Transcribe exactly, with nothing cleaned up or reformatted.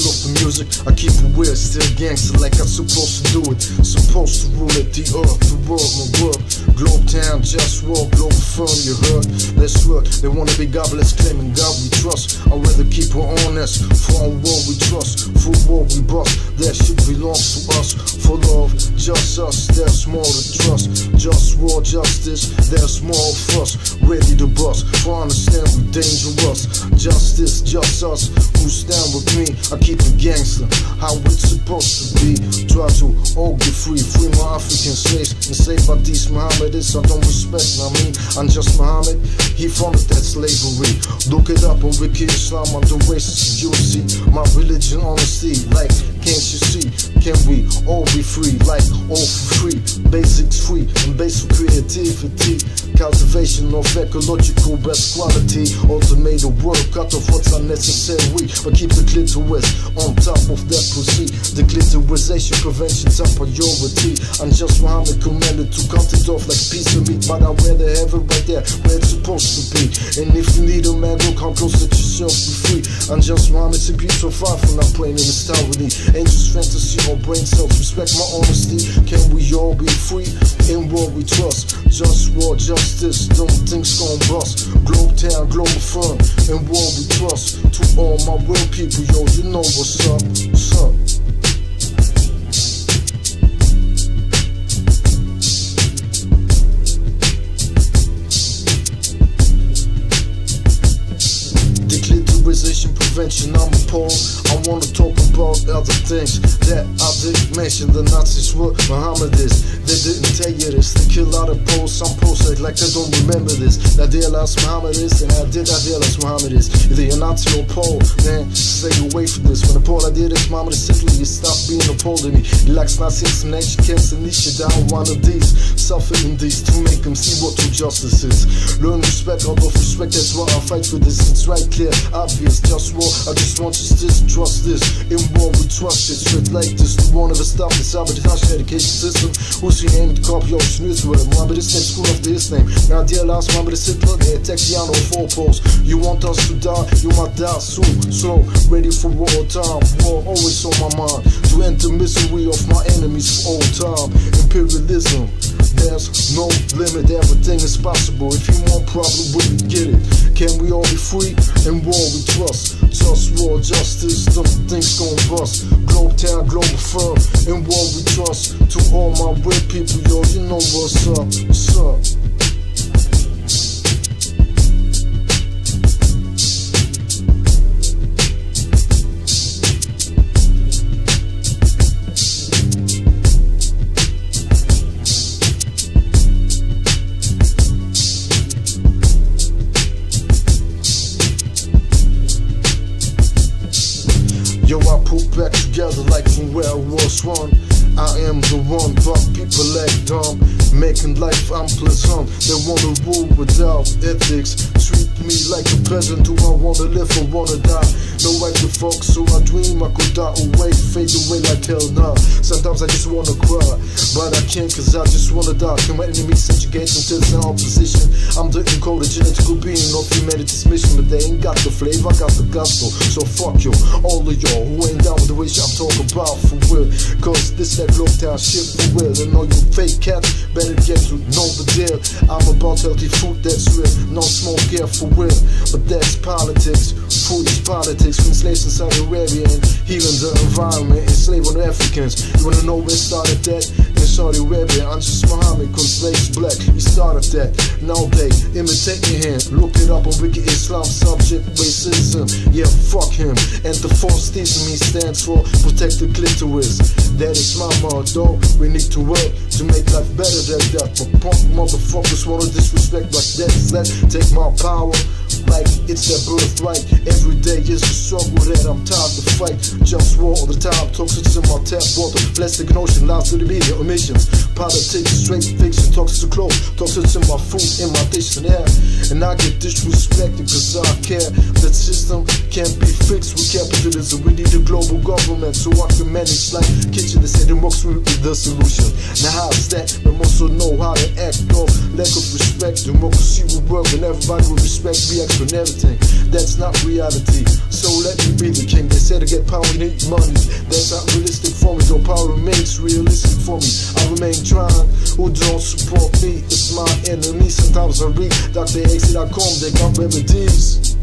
of the music, I keep it weird, still gangster like I'm supposed to do it. Supposed to rule it, the earth, the world, my world. Globe town, just walk, globe firm, you heard? Let's work, they wanna be godless, claiming God we trust. I'd rather keep her honest, for our war we trust. For war we bust, that shit belongs to us. For love, just us, there's more to trust. Just war, justice, there's more of us. Ready to bust, for understand we dangerous. Justice, just us, who stand with me. I keep it gangster, how it's supposed to be. Try to all get free, free my African slaves. Enslaved by these Mohammedists, I don't respect, I mean, I'm just Muhammad. He funded that slavery. Look it up on Wiki Islam, I'm the racist, you'll see. My religion, honesty, like, can't you see? Can we all be free, like, all for free? Basics free, and basic creativity. Cultivation of ecological best quality. Ultimate work, cut off what's unnecessary. But keep the clitoris on top of that pussy. The clitorisation prevention top priority. I'm just Muhammad commanded to cut it off like a piece of meat. But I'd rather have it right there where it's supposed to be. And if you need a man, go come close, let yourself be free. I'm just Muhammad, C P so far from not playing in mentality. Angels fantasy or brain cells, respect my honesty. Can we all be free in what we trust? Just war, justice, don't things gon' bust. Globe town, global firm, in what we trust. To all my real people, yo, you know what's up, what's up. Declitorization prevention, I'm appalled. I wanna talk about other things that I didn't mention. The Nazis were Mohammedists. They didn't tell you this. They kill out of Poles. Some Poles act like they don't remember this. That they last Mohammedists, and I did I did last Mohammedists. Either you're Nazi or Pole, then stay away from this. When the Pole I did this, Mohammed simply you stop being a Pole to me. He likes Nazis and action camps and niche down one of these. Suffering these to make them see what true justice is. Learn respect out of respect, that's why I fight for this. It's right clear, obvious, just war. I just want justice, trust this. In war we trust it, straight like this. The one of the stuff, the sabotage education system. Who's he aimed to copy ocean Israel? Mohammed is name, school after his name. Now dear last Mohammed is Hitler, they attack the on four poles. You want us to die, you might die soon. Slow, ready for war time. War always on my mind. To end the misery of my enemies for all time. Imperialism, there's no limit, everything is possible. If you want problem, we can get it. Can we all be free? In war we trust. Just war, justice, them things gon' bust. Globe town, global firm, in war we trust. To all my real people, yo, you know what's up, what's up. Yo, I put back together like from where I was one. I am the one, but people act dumb, making life unpleasant. They wanna rule without ethics. Treat me like a peasant. Do I wanna live or wanna die? No right to fuck, so I dream I could die away, fade away like hell nah. Sometimes I just wanna cry, but I can't cause I just wanna die. Can my enemies subjugate until it's in opposition? I'm the encoded genetical being of humanity's mission, but they ain't got the flavor, I got the gospel. So fuck you, all of y'all who ain't down with the wish I'm talking about for real. Cause this that globe town shit for real. And all you fake cats better get to know the deal. I'm about healthy food that's real, no smoke here for real. But that's politics, food is politics. From slaves in Saudi Arabia and healing the environment, enslaving Africans. You wanna know where started that? In Saudi Arabia, I'm just Muhammad, cause slaves black. He started that. Now they imitate me here. Look it up on Wiki Islam, subject racism. Yeah, fuck him. And the false theism stands for protect the clitoris. That is my motto. We need to work to make life better than that. But punk motherfuckers wanna disrespect like that. Let's take my power like it's their birthright. Every day is a struggle that I'm tired to fight. Just war all the time, toxins in my tap water. Plastic and ocean, lies to the media, emissions. Politics, straight fiction, toxic clothes. Toxins in my food, in my dish and air. And I get disrespected cause I care. That system can't be fixed with capitalism. We need a global government so I can manage like kitchen. They say democracy is the solution. Now how's that? We also know how to act, no lack of respect. Democracy will work and everybody will respect, react on everything. that's not reality. So let me be the king. They said to get power you need money. That's not realistic for me, though power remains realistic for me. I remain trying. Who don't support me? It's my enemy. Sometimes I read Doctor X dot com, they got remedies.